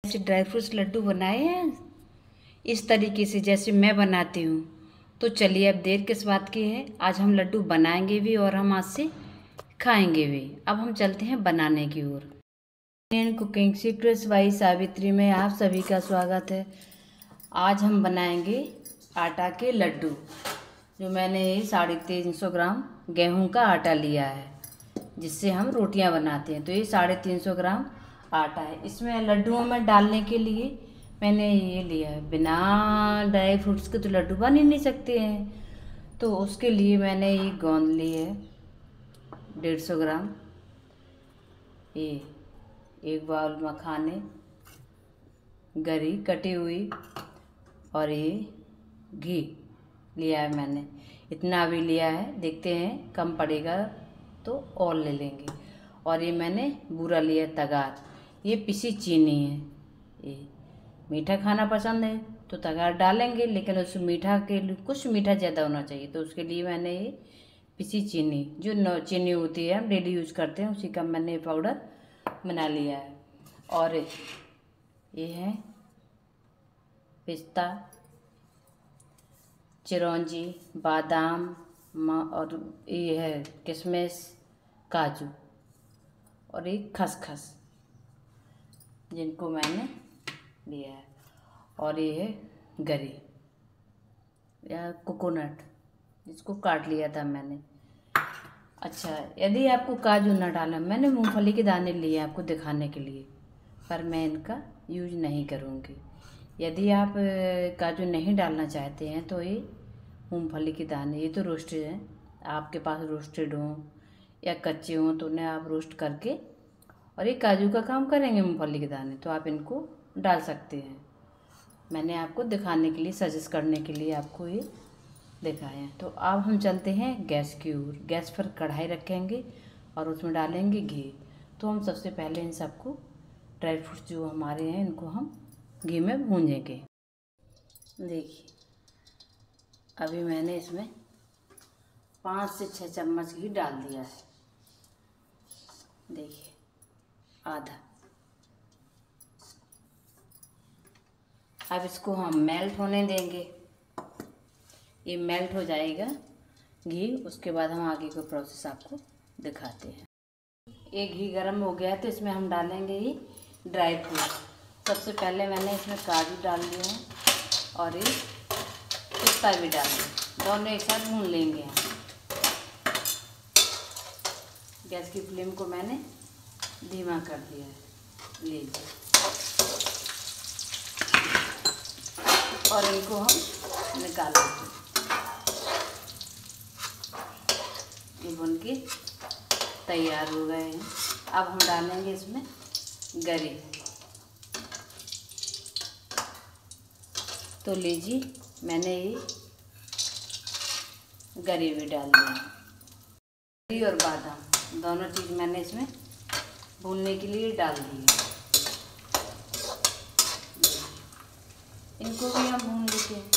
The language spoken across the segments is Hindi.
ऐसे ड्राई फ्रूट्स लड्डू बनाए हैं इस तरीके से जैसे मैं बनाती हूँ। तो चलिए अब देर किस बात की है, आज हम लड्डू बनाएंगे भी और हम आज से खाएंगे भी। अब हम चलते हैं बनाने की ओर। Indian cooking secrets by Savitri में आप सभी का स्वागत है। आज हम बनाएंगे आटा के लड्डू। जो मैंने 350 ग्राम गेहूं का आटा लिया है जिससे हम रोटियां बनाते हैं। तो ये 350 ग्राम आटा है। इसमें लड्डुओं में डालने के लिए मैंने ये लिया है। बिना ड्राई फ्रूट्स के तो लड्डू बन ही नहीं सकते हैं, तो उसके लिए मैंने ये गोंद ली है 150 ग्राम। ये एक बाउल मखाने, गरी कटी हुई, और ये घी लिया है मैंने। इतना भी लिया है, देखते हैं कम पड़ेगा तो और ले लेंगे। और ये मैंने बूरा लिया तगार। ये पिसी चीनी है। ये मीठा खाना पसंद है तो तगार डालेंगे, लेकिन उस मीठा के लिए कुछ मीठा ज़्यादा होना चाहिए, तो उसके लिए मैंने ये पिसी चीनी जो चीनी होती है हम डेली यूज करते हैं उसी का मैंने पाउडर बना लिया है। और ये है पिस्ता, चिरौंजी, बादाम और ये है किशमिश, काजू और एक खसखस जिनको मैंने लिया है। और ये है गरी या कोकोनट जिसको काट लिया था मैंने। अच्छा, यदि आपको काजू ना डालना, मैंने मूंगफली के दाने लिए आपको दिखाने के लिए, पर मैं इनका यूज नहीं करूँगी। यदि आप काजू नहीं डालना चाहते हैं तो ये मूंगफली के दाने, ये तो रोस्टेड हैं, आपके पास रोस्टेड हों या कच्चे हों तो उन्हें आप रोस्ट करके, और ये काजू का काम करेंगे मूंगफली के दाने, तो आप इनको डाल सकते हैं। मैंने आपको दिखाने के लिए, सजेस्ट करने के लिए आपको ये दिखाए हैं। तो अब हम चलते हैं गैस की ओर। गैस पर कढ़ाई रखेंगे और उसमें डालेंगे घी। तो हम सबसे पहले इन सबको ड्राई फ्रूट्स जो हमारे हैं इनको हम घी में भूंजेंगे। देखिए अभी मैंने इसमें 5 से 6 चम्मच घी डाल दिया है। देखिए आधा। अब इसको हम मेल्ट होने देंगे। ये मेल्ट हो जाएगा घी, उसके बाद हम आगे का प्रोसेस आपको दिखाते हैं। ये घी गर्म हो गया है तो इसमें हम डालेंगे ये ड्राई फ्रूट। सबसे पहले मैंने इसमें काजू डाल दिए हैं और ये पिस्ता भी डाल दिया, दोनों एक साथ भून लेंगे हम। गैस की फ्लेम को मैंने धीमा कर दिया है। लीजिए, और इनको हम निकालेंगे। ये भून के तैयार हो गए हैं। अब हम डालेंगे इसमें गरी। तो लीजिए, मैंने ये गरी भी डाल दिया। गरी और बादाम दोनों चीज़ मैंने इसमें भूनने के लिए डाल दी है। इनको भी हम भून लेते हैं।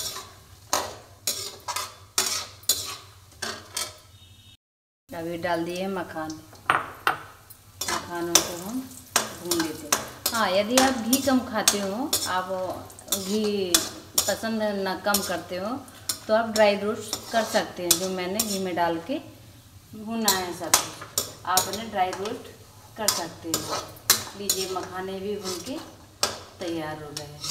अभी डाल दिए मखान। मखानों को हम भून लेते हैं। हाँ, यदि आप घी कम खाते हो, आप घी पसंद ना कम करते हो, तो आप ड्राई रोस्ट कर सकते हैं। जो मैंने घी में डाल के भुना है सब, आप उन्हें ड्राई रोस्ट कर सकते हैं। लीजिए, मखाने भी भून के तैयार हो गए हैं।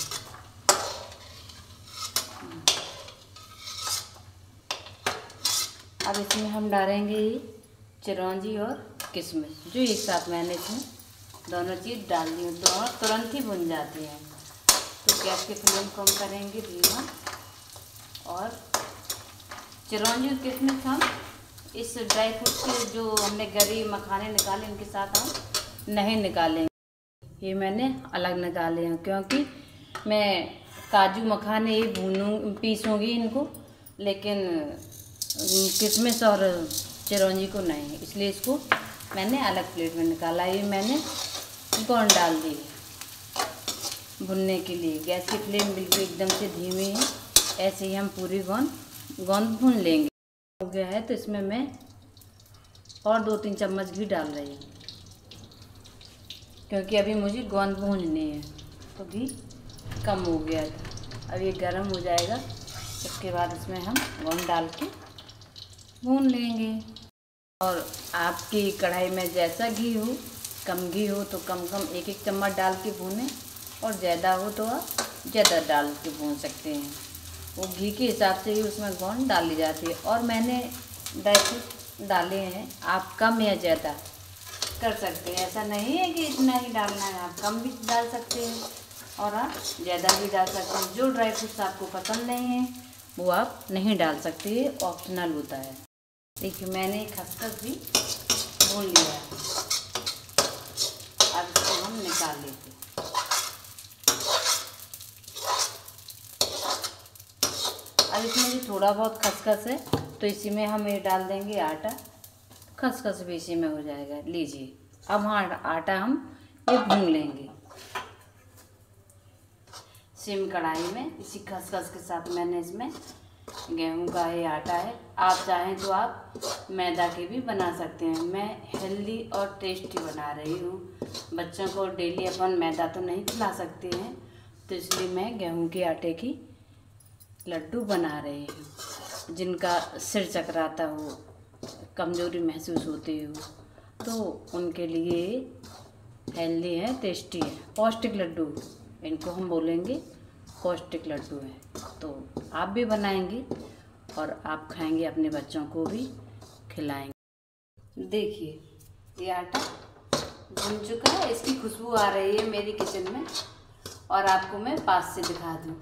अब इसमें हम डालेंगे चिरौंजी और किशमिश, जो एक साथ मैंने इसमें दोनों चीज़ डाल दी है। दोनों तुरंत ही भुन जाती हैं। तो गैस की फ्लेम कम करेंगे धीमा। और चिरौंजी और किशमिश हम इस ड्राई फ्रूट के जो हमने गरी मखाने निकाले इनके साथ हम नहीं निकालेंगे। ये मैंने अलग निकाले हैं क्योंकि मैं काजू मखाने ये पीसूँगी इनको, लेकिन किशमिश और चिरौंजी को नहीं, इसलिए इसको मैंने अलग प्लेट में निकाला। ये मैंने गोंद डाल दी भुनने के लिए। गैस की फ्लेम बिल्कुल एकदम से धीमी है। ऐसे ही हम पूरी गोंद भून लेंगे। हो गया है तो इसमें मैं और 2-3 चम्मच घी डाल रही हूँ, क्योंकि अभी मुझे गोंद भूननी है। तो घी कम हो गया था। अब ये गर्म हो जाएगा, उसके बाद इसमें हम गोंद डाल के भून लेंगे। और आपकी कढ़ाई में जैसा घी हो, कम घी हो तो कम कम 1-1 चम्मच डाल के भूनें, और ज़्यादा हो तो आप ज़्यादा डाल के भून सकते हैं। वो घी के हिसाब से ही उसमें गोंद डाली जाती है। और मैंने ड्राई फ्रूट डाले हैं, आप कम या ज़्यादा कर सकते हैं। ऐसा नहीं है कि इतना ही डालना है, आप कम भी डाल सकते हैं और आप ज़्यादा भी डाल सकते हैं। जो ड्राई फ्रूट्स आपको पसंद नहीं है वो आप नहीं डाल सकते, ऑप्शनल होता है। देखिए मैंने खसखस भी भून लिया है। अब इसको हम निकाल लेते हैं। अब इसमें जो थोड़ा बहुत खसखस है तो इसी में हम ये डाल देंगे आटा, खसखस भी इसी में हो जाएगा। लीजिए अब हाँ, आटा हम ये भून लेंगे सिम कढ़ाई में। इसी खसखस के साथ मैंने इसमें गेहूं का ये आटा है। आप चाहें तो आप मैदा के भी बना सकते हैं। मैं हेल्दी और टेस्टी बना रही हूँ। बच्चों को डेली अपन मैदा तो नहीं खिला सकते हैं, तो इसलिए मैं गेहूं के आटे की लड्डू बना रही हूँ। जिनका सिर चकराता हो, कमज़ोरी महसूस होती हो, तो उनके लिए हेल्दी है, टेस्टी है, पौष्टिक लड्डू इनको हम बोलेंगे, पौष्टिक लड्डू हैं। तो आप भी बनाएंगे और आप खाएंगे, अपने बच्चों को भी खिलाएंगे। देखिए ये आटा भुन चुका है, इसकी खुशबू आ रही है मेरी किचन में। और आपको मैं पास से दिखा दूँ,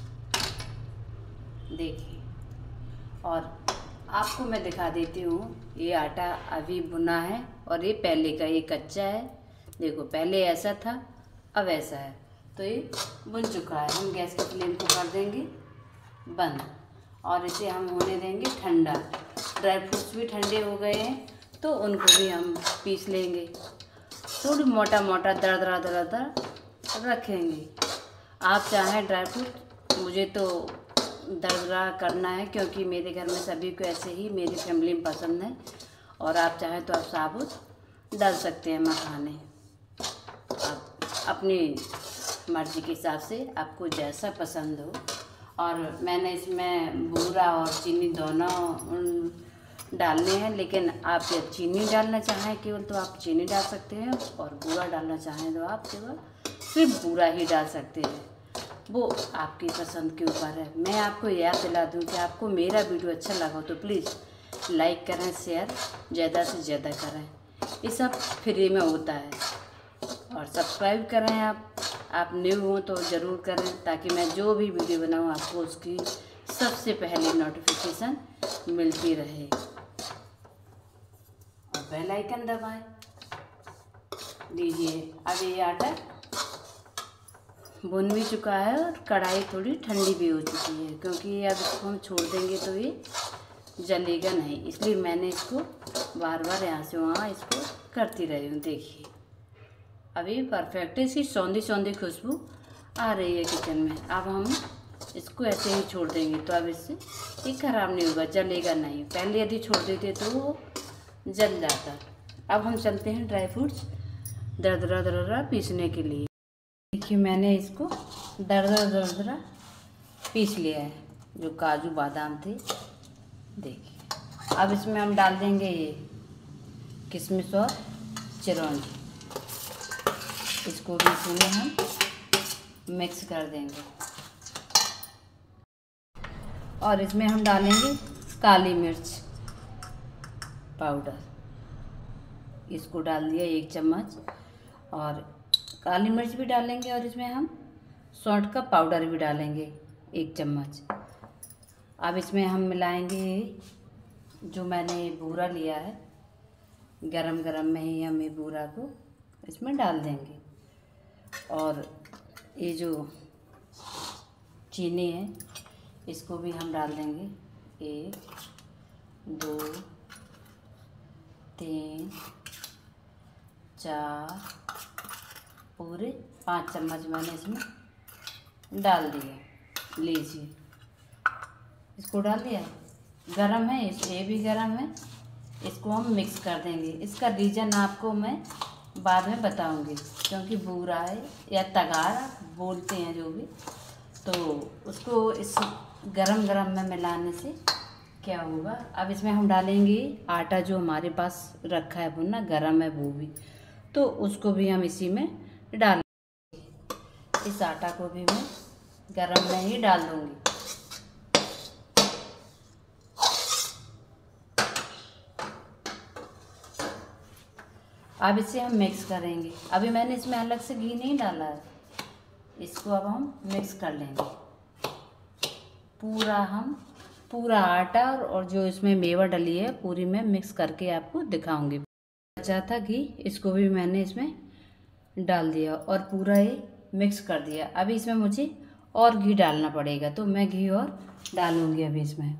देखिए। और आपको मैं दिखा देती हूँ, ये आटा अभी भुना है और ये पहले का, ये कच्चा है। देखो पहले ऐसा था, अब ऐसा है। तो ये भुन चुका है। हम गैस की फ्लेम को कर देंगे बंद और इसे हम होने देंगे ठंडा। ड्राई फ्रूट्स भी ठंडे हो गए हैं, तो उनको भी हम पीस लेंगे। थोड़ी मोटा मोटा दरदरा रखेंगे। आप चाहें ड्राई फ्रूट, मुझे तो दरदरा करना है क्योंकि मेरे घर में सभी को ऐसे ही मेरी फैमिली में पसंद है। और आप चाहें तो आप साबुत डाल सकते हैं मखाने, आप अपनी मर्ज़ी के हिसाब से, आपको जैसा पसंद हो। और मैंने इसमें बूरा और चीनी दोनों डालने हैं, लेकिन आप यदि चीनी डालना चाहें केवल तो आप चीनी डाल सकते हैं, और बूरा डालना चाहें तो आप केवल सिर्फ बूरा ही डाल सकते हैं। वो आपकी पसंद के ऊपर है। मैं आपको याद दिला दूं कि आपको मेरा वीडियो अच्छा लगा तो प्लीज़ लाइक करें, शेयर ज़्यादा से ज़्यादा करें। ये सब फ्री में होता है। और सब्सक्राइब करें, आप न्यू हो तो ज़रूर करें, ताकि मैं जो भी वीडियो बनाऊँ आपको उसकी सबसे पहले नोटिफिकेशन मिलती रहे। और बेल आइकन दबाएं। लीजिए अब ये आटा भुन भी चुका है और कढ़ाई थोड़ी ठंडी भी हो चुकी है, क्योंकि अब इसको हम छोड़ देंगे तो ये जलेगा नहीं, इसलिए मैंने इसको बार बार यहाँ से वहाँ इसको करती रही हूँ। देखिए अभी परफेक्ट है, इसकी सौंधी सौंधी खुशबू आ रही है किचन में। अब हम इसको ऐसे ही छोड़ देंगे, तो अब इससे ये ख़राब नहीं होगा, जलेगा नहीं। पहले यदि छोड़ देते तो वो जल जाता। अब हम चलते हैं ड्राई फ्रूट्स दरदरा पीसने के लिए। देखिए मैंने इसको दरदरा पीस लिया है, जो काजू बादाम थे। देखिए अब इसमें हम डाल देंगे ये किशमिश और चिरौंजी। इसको भी इसमें हम मिक्स कर देंगे। और इसमें हम डालेंगे काली मिर्च पाउडर, इसको डाल दिया 1 चम्मच। और काली मिर्च भी डालेंगे, और इसमें हम सौंठ का पाउडर भी डालेंगे 1 चम्मच। अब इसमें हम मिलाएंगे जो मैंने बूरा लिया है, गरम गरम में ही हम ये बूरा को इसमें डाल देंगे। और ये जो चीनी है इसको भी हम डाल देंगे 1 2 3 4 पूरे 5 चम्मच मैंने इसमें डाल दिया। लीजिए इसको डाल दिया। गरम है, ये भी गरम है। इसको हम मिक्स कर देंगे। इसका रीज़न आपको मैं बाद में बताऊंगी, क्योंकि बूरा है या तगार बोलते हैं जो भी, तो उसको इस गरम गरम में मिलाने से क्या होगा। अब इसमें हम डालेंगे आटा जो हमारे पास रखा है भुना गरम है वो भी, तो उसको भी हम इसी में डाल, इस आटा को भी मैं गरम में ही डाल दूंगी। अब इसे हम मिक्स करेंगे। अभी मैंने इसमें अलग से घी नहीं डाला है, इसको अब हम मिक्स कर लेंगे। पूरा आटा और जो इसमें मेवा डली है पूरी मैं मिक्स करके आपको दिखाऊंगी। बचा था घी, इसको भी मैंने इसमें डाल दिया और पूरा ये मिक्स कर दिया। अभी इसमें मुझे और घी डालना पड़ेगा, तो मैं घी और डालूंगी अभी इसमें।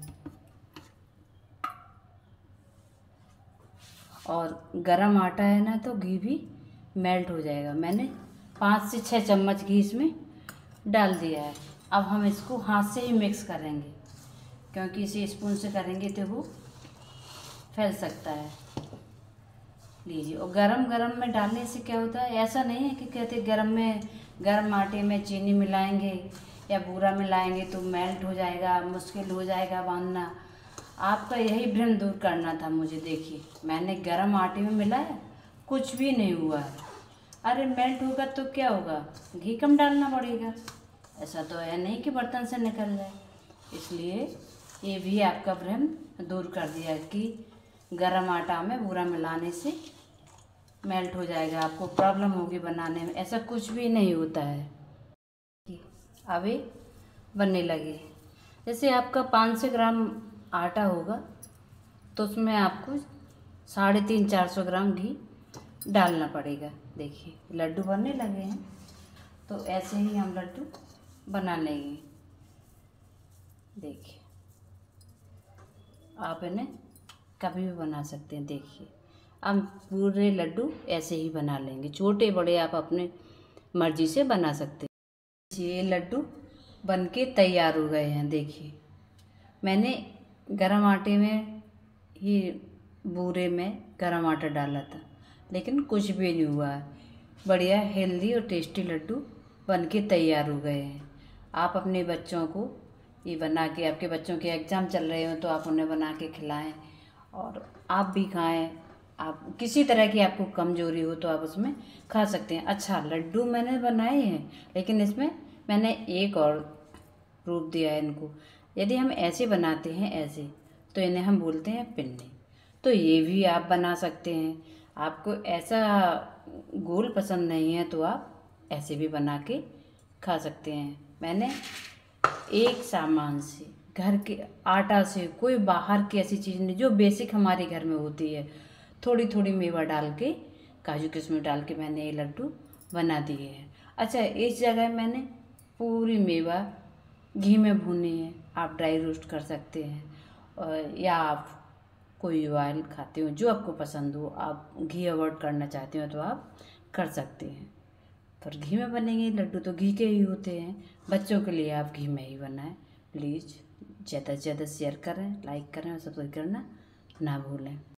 और गरम आटा है ना, तो घी भी मेल्ट हो जाएगा। मैंने 5 से 6 चम्मच घी इसमें डाल दिया है। अब हम इसको हाथ से ही मिक्स करेंगे, क्योंकि इसे स्पून से करेंगे तो वो फैल सकता है। लीजिए, और गरम गरम में डालने से क्या होता है, ऐसा नहीं है कि कहते गरम आटे में चीनी मिलाएंगे या बूरा मिलाएंगे तो मेल्ट हो जाएगा, मुश्किल हो जाएगा बांधना। आपका यही भ्रम दूर करना था मुझे। देखिए, मैंने गरम आटे में मिलाया, कुछ भी नहीं हुआ है। अरे मेल्ट होगा तो क्या होगा, घी कम डालना पड़ेगा। ऐसा तो है नहीं कि बर्तन से निकल जाए। इसलिए ये भी आपका भ्रम दूर कर दिया कि गरम आटा में बूरा मिलाने से मेल्ट हो जाएगा, आपको प्रॉब्लम होगी बनाने में। ऐसा कुछ भी नहीं होता है। अभी बनने लगे। जैसे आपका 500 ग्राम आटा होगा तो उसमें आपको 350-400 ग्राम घी डालना पड़ेगा। देखिए, लड्डू बनने लगे हैं, तो ऐसे ही हम लड्डू बना लेंगे। देखिए, आप इन्हें कभी भी बना सकते हैं। देखिए, हम पूरे लड्डू ऐसे ही बना लेंगे, छोटे बड़े आप अपने मर्जी से बना सकते हैं। ये लड्डू बनके तैयार हो गए हैं। देखिए, मैंने गरम आटे में ही बूरे में गरम आटा डाला था, लेकिन कुछ भी नहीं हुआ है। बढ़िया हेल्दी और टेस्टी लड्डू बनके तैयार हो गए हैं। आप अपने बच्चों को ये बना के, आपके बच्चों के एग्ज़ाम चल रहे हो तो आप उन्हें बना के खिलाएं और आप भी खाएं। आप किसी तरह की आपको कमजोरी हो तो आप उसमें खा सकते हैं। अच्छा, लड्डू मैंने बनाए हैं, लेकिन इसमें मैंने एक और रूप दिया है इनको। यदि हम ऐसे बनाते हैं ऐसे, तो इन्हें हम बोलते हैं पिन्नी। तो ये भी आप बना सकते हैं। आपको ऐसा गोल पसंद नहीं है तो आप ऐसे भी बना के खा सकते हैं। मैंने एक सामान से, घर के आटा से, कोई बाहर की ऐसी चीज़ नहीं, जो बेसिक हमारे घर में होती है, थोड़ी थोड़ी मेवा डाल के, काजू किशमिश डाल के मैंने ये लड्डू बना दिए हैं। अच्छा, इस जगह मैंने पूरी मेवा घी में भुनी है। आप ड्राई रोस्ट कर सकते हैं, और या आप कोई ऑयल खाते हो जो आपको पसंद हो, आप घी अवॉइड करना चाहते हो तो आप कर सकते हैं। पर घी में बनेंगे लड्डू तो घी के ही होते हैं। बच्चों के लिए आप घी में ही बनाएं। प्लीज़ ज़्यादा से ज़्यादा शेयर करें, लाइक करें और सब्सक्राइब करना ना भूलें।